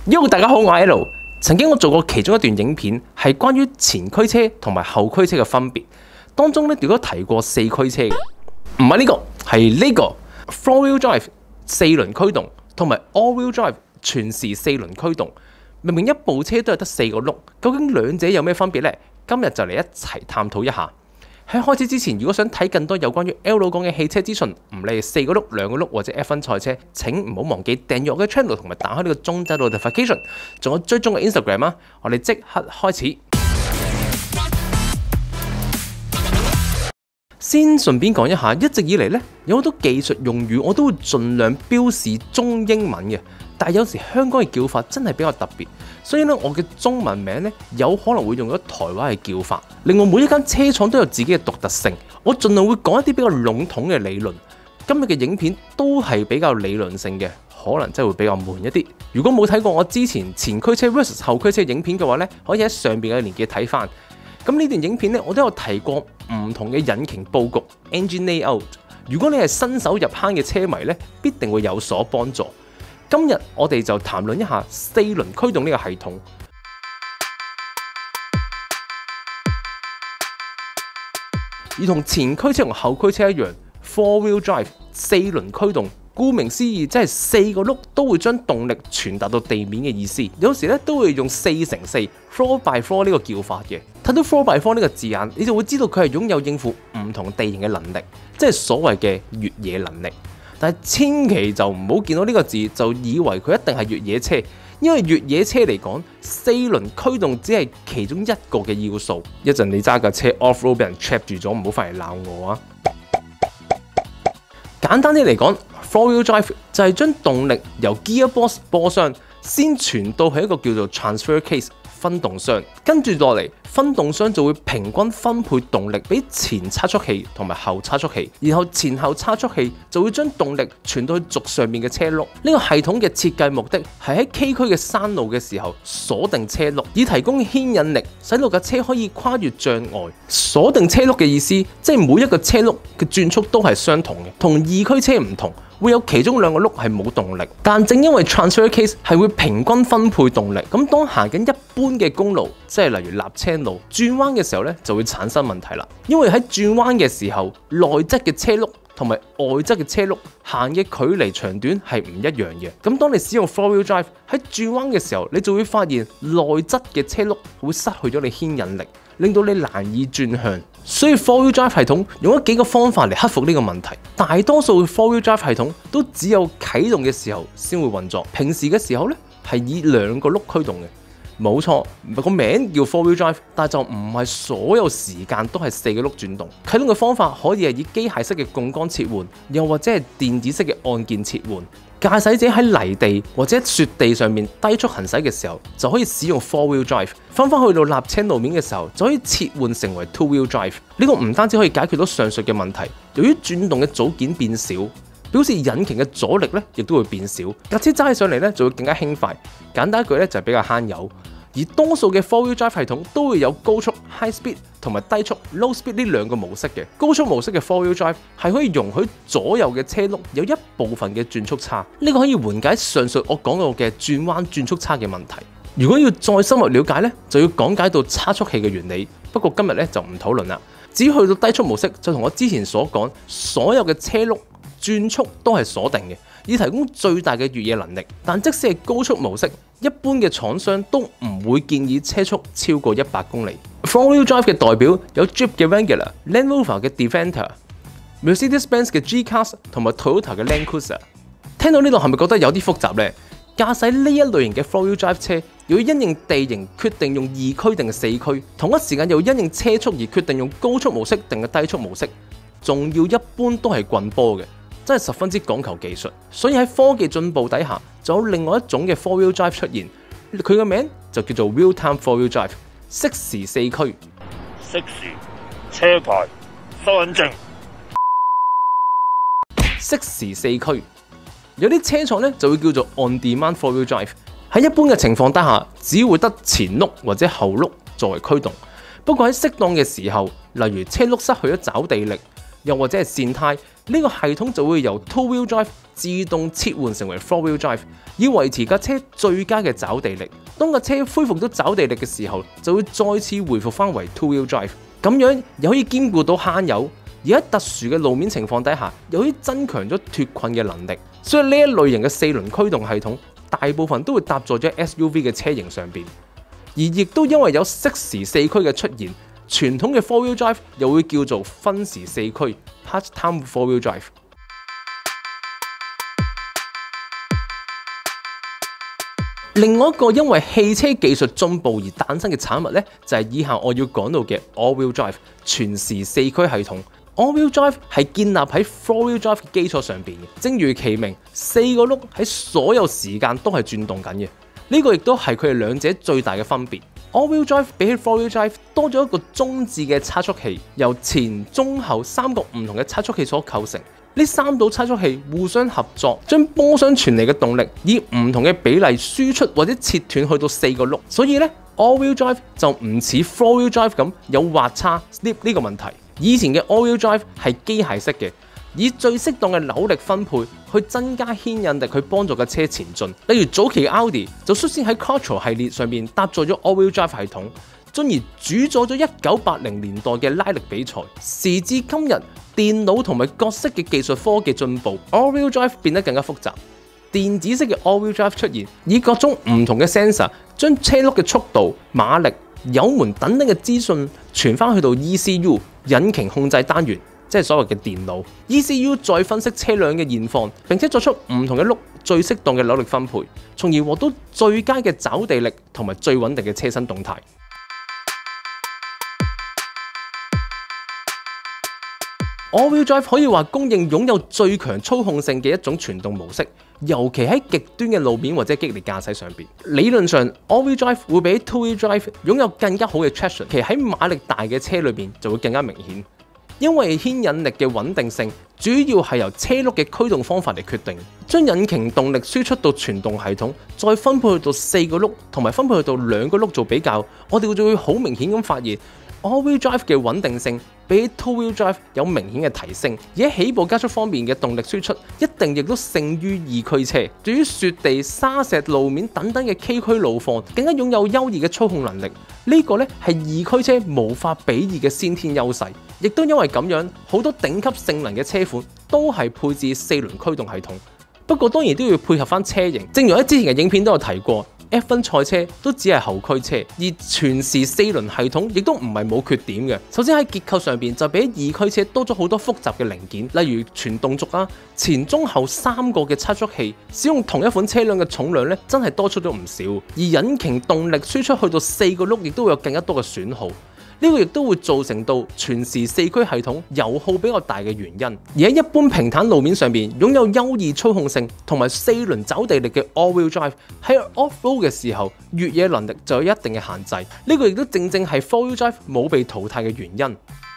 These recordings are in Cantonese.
大家好，我係 L。曾經我做過其中一段影片，係關於前驅車同埋後驅車嘅分別。當中咧，亦都提過四驅車嘅，唔係呢個，係呢個 four-wheel drive 四輪驅動，同埋 all-wheel drive 全時四輪驅動。明明一部車都係得四個轆，究竟兩者有咩分別呢？今日就嚟一齊探討一下。喺開始之前，如果想睇更多有關於 L 佬講嘅汽車資訊，唔理係四個轆、兩個轆或者 F1 賽車，請唔好忘記訂閱我嘅 channel 同埋打開呢個鐘仔 notification， 仲有追蹤嘅 Instagram 啊！我哋即刻開始。先順便講一下，一直以嚟呢，有好多技術用語我都會盡量標示中英文嘅，但係有時香港嘅叫法真係比較特別，所以呢，我嘅中文名呢，有可能會用咗台灣嘅叫法。另外，每一間車廠都有自己嘅獨特性，我盡量會講一啲比較籠統嘅理論。今日嘅影片都係比較理論性嘅，可能真係會比較悶一啲。如果冇睇過我之前前驅車 versus 後驅車影片嘅話呢，可以喺上邊嘅連結睇翻。咁呢段影片呢，我都有提過唔同嘅引擎佈局 engine layout。如果你係新手入坑嘅車迷呢，必定會有所幫助。今日我哋就談論一下四輪驅動呢個系統。而同前驅車同後驅車一樣 ，four-wheel drive 四輪驅動，顧名思義，即係四個轆都會將動力傳達到地面嘅意思。有時咧都會用4×4 4 by 4呢個叫法嘅。睇到4 by 4呢個字眼，你就會知道佢係擁有應付唔同地形嘅能力，即係所謂嘅越野能力。但係千祈就唔好見到呢個字就以為佢一定係越野車，因為越野車嚟講，四輪驅動只係其中一個嘅要素。一陣你揸架車 off road 俾人 trap 住咗，唔好翻嚟鬧我啊！簡單啲嚟講 ，four-wheel drive 就係將動力由 gearbox 波箱先傳到係一個叫做 transfer case 分動箱，跟住落嚟分動箱就會平均分配動力俾前差速器同埋後差速器，然後前後差速器就會將動力傳到去軸上面嘅車轆。呢個系統嘅設計目的係喺崎嶇嘅山路嘅時候鎖定車轆，以提供牽引力，使到架車可以跨越障礙。鎖定車轆嘅意思，即係每一個車轆嘅轉速都係相同嘅，同二驅車唔同。會有其中兩個轆係冇動力，但正因為 transfer case 係會平均分配動力，咁當行緊一般嘅公路，即係例如立青路轉彎嘅時候咧，就會產生問題啦。因為喺轉彎嘅時候，內側嘅車轆同埋外側嘅車轆行嘅距離長短係唔一樣嘅。咁當你使用 four-wheel drive 喺轉彎嘅時候，你就會發現內側嘅車轆會失去咗你牽引力，令到你難以轉向。所以 four-wheel drive 系統用咗幾個方法嚟克服呢個問題。大多數 four-wheel drive 系統都只有啟動嘅時候先會運作，平時嘅時候呢係以兩個轆驅動嘅。冇錯，個名叫 four-wheel drive， 但就唔係所有時間都係四個轆轉動。啟動嘅方法可以係以機械式嘅槓桿切換，又或者係電子式嘅按鍵切換。駕駛者喺泥地或者雪地上面低速行駛嘅時候，就可以使用 four-wheel drive。翻去到瀝青路面嘅時候，就可以切換成為 two-wheel drive。呢個唔單止可以解決到上述嘅問題，由於轉動嘅組件變少，表示引擎嘅阻力咧亦都會變少，架車揸起上嚟咧就會更加輕快。簡單一句咧就係比較慳油。而多數嘅 four-wheel drive 系統都會有高速 high speed 同埋低速 low speed 呢兩個模式嘅。高速模式嘅 four-wheel drive 係可以容許左右嘅車轆有一部分嘅轉速差，呢個可以緩解上述我講到嘅轉彎轉速差嘅問題。如果要再深入了解呢，就要講解到差速器嘅原理。不過今日咧就唔討論啦，至於去到低速模式，就同我之前所講，所有嘅車轆轉速都係鎖定嘅，以提供最大嘅越野能力。但即使係高速模式，一般嘅廠商都唔會建議車速超過100公里。Four-wheel drive 嘅代表有 Jeep 嘅 Wrangler、Land Rover 嘅 Defender、Mercedes-Benz 嘅 G-Class 同埋 Toyota 嘅 Land Cruiser。聽到呢度係咪覺得有啲複雜呢？駕駛呢一類型嘅 four-wheel drive 車，要因應地形決定用二驅定係四驅，同一時間又因應車速而決定用高速模式定係低速模式，仲要一般都係棍波嘅。真係十分之講求技術，所以喺科技進步底下，就有另外一種嘅 four-wheel drive 出現，佢嘅名就叫做 real-time four-wheel drive， 適時四驅。 適時車牌收緊證。 適時四驅，有啲車廠咧就會叫做 on-demand four-wheel drive。喺一般嘅情況底下，只會得前轆或者後轆作為驅動。不過喺適當嘅時候，例如車轆失去咗抓地力， 又或者係線胎，呢個系統就會由 two-wheel drive 自動切換成為 four-wheel drive， 以維持架車最佳嘅抓地力。當架車恢復到抓地力嘅時候，就會再次回復翻為 two-wheel drive， 咁樣又可以兼顧到慳油，而喺特殊嘅路面情況底下，又可以增強咗脫困嘅能力。所以呢一類型嘅四輪驅動系統，大部分都會搭載咗 SUV 嘅車型上邊，而亦都因為有適時四驅嘅出現，傳統嘅 four-wheel drive 又會叫做分時四驅 （part-time four-wheel drive）。另外一個因為汽車技術進步而誕生嘅產物呢，就係以下我要講到嘅 all-wheel drive 全時四驅系統。all-wheel drive 係建立喺 four-wheel drive 嘅基礎上邊嘅，正如其名，四個轆喺所有時間都係轉動緊嘅。呢個亦都係佢哋兩者最大嘅分別。all-wheel drive 比起 four-wheel drive 多咗一個中置嘅差速器，由前、中、後三個唔同嘅差速器所構成。呢三組差速器互相合作，將波箱傳嚟嘅動力以唔同嘅比例輸出或者切斷去到四個轆。所以呢 all-wheel drive 就唔似 four-wheel drive 咁有滑差 slip 呢個問題。以前嘅 all-wheel drive 係機械式嘅，以最適當嘅扭力分配去增加牽引力，去幫助架車前進。例如早期嘅 Audi 就率先喺 Quattro 系列上面搭載咗 all-wheel drive 系統，進而主宰咗1980年代嘅拉力比賽。時至今日，電腦同埋各式嘅技術科技進步 ，all-wheel drive 變得更加複雜。電子式嘅 all-wheel drive 出現，以各種唔同嘅 sensor 將車轆嘅速度、馬力、油門等等嘅資訊傳翻去到 ECU 引擎控制單元，即係所謂嘅電腦。ECU 再分析車輛嘅現況，並且作出唔同嘅轆最適當嘅扭力分配，從而獲到最佳嘅抓地力同埋最穩定嘅車身動態。all-wheel drive 可以話供應擁有最強操控性嘅一種傳動模式，尤其喺極端嘅路面或者激烈駕駛上邊。理論上 all-wheel drive 會比 two-wheel drive 擁有更加好嘅 traction， 其實喺馬力大嘅車裏邊就會更加明顯。因為牽引力嘅穩定性主要係由車轆嘅驅動方法嚟決定，將引擎動力輸出到傳動系統，再分配去到四個轆同埋分配去到兩個轆做比較，我哋就會好明顯咁發現 all-wheel drive 嘅穩定性比 two-wheel drive 有明顯嘅提升，而喺起步加速方面嘅動力輸出一定亦都勝於二驅車。對於雪地、沙石路面等等嘅崎嶇路況，更加擁有優異嘅操控能力。呢個咧係二驅車無法比擬嘅先天優勢。亦都因為咁樣，好多頂級性能嘅車款都係配置四輪驅動系統。不過當然都要配合翻車型，正如喺之前嘅影片都有提過。F1 賽車都只係後驅車，而全時四輪系統亦都唔係冇缺點嘅。首先喺結構上邊就比二驅車多咗好多複雜嘅零件，例如傳動軸啦、前中後三個嘅差速器，使用同一款車輛嘅重量咧，真係多出咗唔少。而引擎動力輸出去到四個轆，亦都會有更加多嘅損耗。呢個亦都會造成到全時四驅系統油耗比較大嘅原因。而喺一般平坦路面上邊，擁有優異操控性同埋四輪抓地力嘅 all-wheel drive 喺 off-road 嘅時候，越野能力就有一定嘅限制。呢個亦都正正係 four-wheel drive 冇被淘汰嘅原因。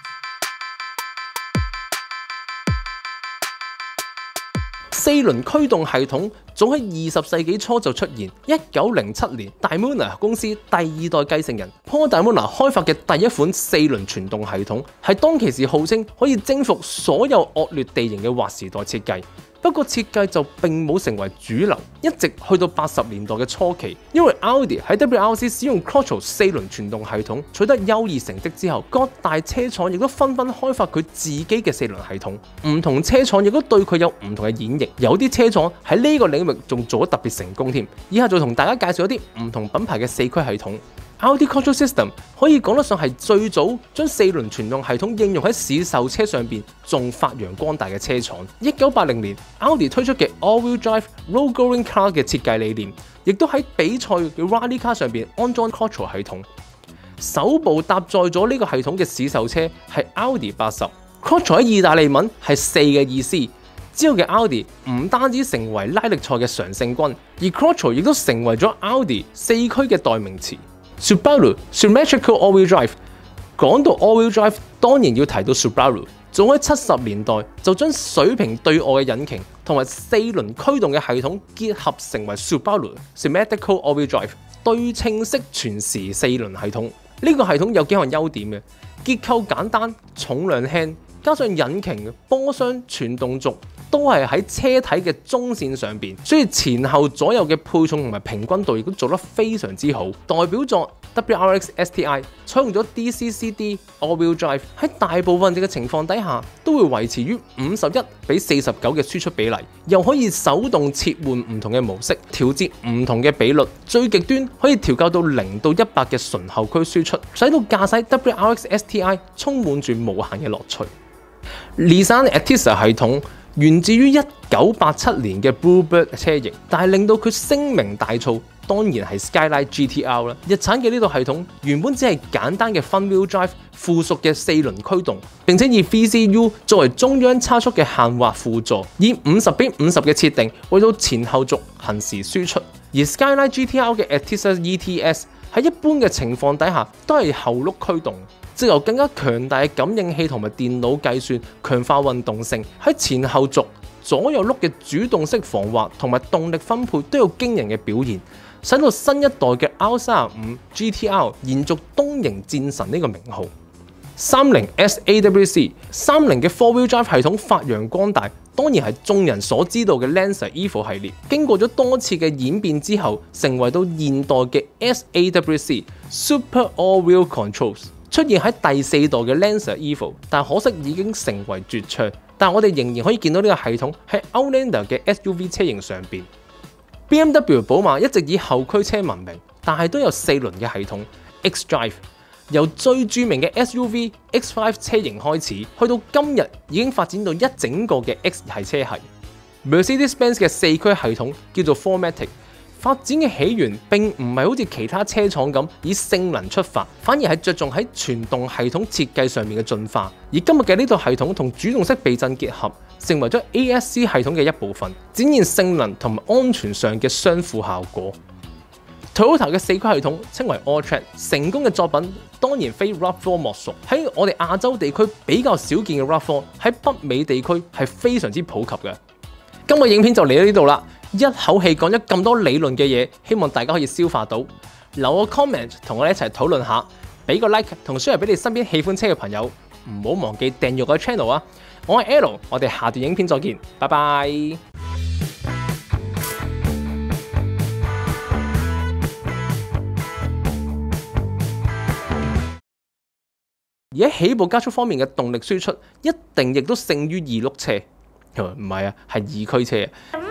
四輪驅動系統早喺20世紀初就出現。1907年，Daimler 公司第二代繼承人 Paul Daimler 開發嘅第一款四輪傳動系統，係當其時號稱可以征服所有惡劣地形嘅劃時代設計。不過設計就並冇成為主流，一直去到80年代嘅初期，因為 Audi 喺 WRC 使用 Quattro 四輪傳動系統取得優異成績之後，各大車廠亦都紛紛開發佢自己嘅四輪系統。唔同車廠亦都對佢有唔同嘅演繹，有啲車廠喺呢個領域仲做得特別成功添。以下就同大家介紹一啲唔同品牌嘅四驅系統。Audi Quattro System 可以講得上係最早將四輪傳動系統應用喺市售車上邊，仲發揚光大嘅車廠。1980年，Audi 推出嘅 All-Wheel Drive Road Going Car 嘅設計理念，亦都喺比賽嘅 Rally Car 上邊安裝 Quattro 系統。首部搭載咗呢個系統嘅市售車係 Audi 80。Quattro 喺意大利文係4嘅意思。之後嘅 Audi 唔單止成為拉力賽嘅常勝軍，而 Quattro 亦都成為咗 Audi 四驅嘅代名詞。Subaru Symmetrical All-Wheel Drive， 講到 All-Wheel Drive， 當然要提到 Subaru。早喺70年代就將水平對外嘅引擎同埋四輪驅動嘅系統結合成為 Subaru Symmetrical All-Wheel Drive 對稱式全時四輪系統。呢個系統有幾項優點嘅，結構簡單、重量輕、 加上引擎、波箱、傳動軸都係喺車體嘅中線上邊，所以前後左右嘅配重同埋平均度亦都做得非常之好，代表作 WRX STI 採用咗 DCCD All-Wheel Drive， 喺大部分嘅情況底下都會維持於51:49嘅輸出比例，又可以手動切換唔同嘅模式，調節唔同嘅比率，最極端可以調校到0到100嘅純後驅輸出，使到駕駛 WRX STI 充滿住無限嘅樂趣。Nissan Altis 系統源自於1987年嘅 Bluebird 車型，但係令到佢聲名大噪，當然係 Skyline GTR 啦。日產嘅呢套系統原本只係簡單嘅 Front-Wheel Drive 附屬嘅4輪驅動，並且以 VCU 作為中央差速嘅限滑輔助，以50:50嘅設定為到前後軸行時輸出。而 Skyline GTR 嘅 Altis ETS 喺一般嘅情況底下都係後轆驅動，藉由更加強大嘅感應器同埋電腦計算，強化運動性，喺前後軸、左右轆嘅主動式防滑同埋動力分配都有驚人嘅表現，使到新一代嘅 R35 GTR 延續東瀛戰神呢個名號。30 SAWC 30嘅 4-wheel drive 系統發揚光大，當然係眾人所知道嘅 Lancer Evo 系列。經過咗多次嘅演變之後，成為到現代嘅 SAWC Super All-Wheel Controls， 出現喺第4代嘅 Lancer Evo， 但可惜已經成為絕唱。但我哋仍然可以見到呢個系統喺 Outlander 嘅 SUV 車型上邊。BMW 寶馬一直以後驅車聞名，但係都有4輪嘅系統 X-Drive。由最著名嘅 SUV X5 車型開始，去到今日已經發展到一整個嘅 X 系車系。Mercedes-Benz 嘅4驅系統叫做 4MATIC， 發展嘅起源並唔係好似其他車廠咁以性能出發，反而係着重喺傳動系統設計上面嘅進化。而今日嘅呢套系統同主動式避震結合，成為咗 ASC 系統嘅一部分，展現性能同埋安全上嘅相輔效果。Toyota 嘅4驅系統稱為 All-Track， 成功嘅作品當然非 RAV4 莫屬。喺我哋亞洲地區比較少見嘅 RAV4， 喺北美地區係非常之普及嘅。今個影片就嚟到呢度啦，一口氣講咗咁多理論嘅嘢，希望大家可以消化到。留個 comment 同我哋一齊討論下，俾個 like 同 share 俾你身邊喜歡車嘅朋友，唔好忘記訂閱我個 channel 啊！我係 L， 我哋下段影片再見，拜拜。而喺起步加速方面嘅動力輸出，一定亦都勝於二轆車，唔係啊，係二驅車。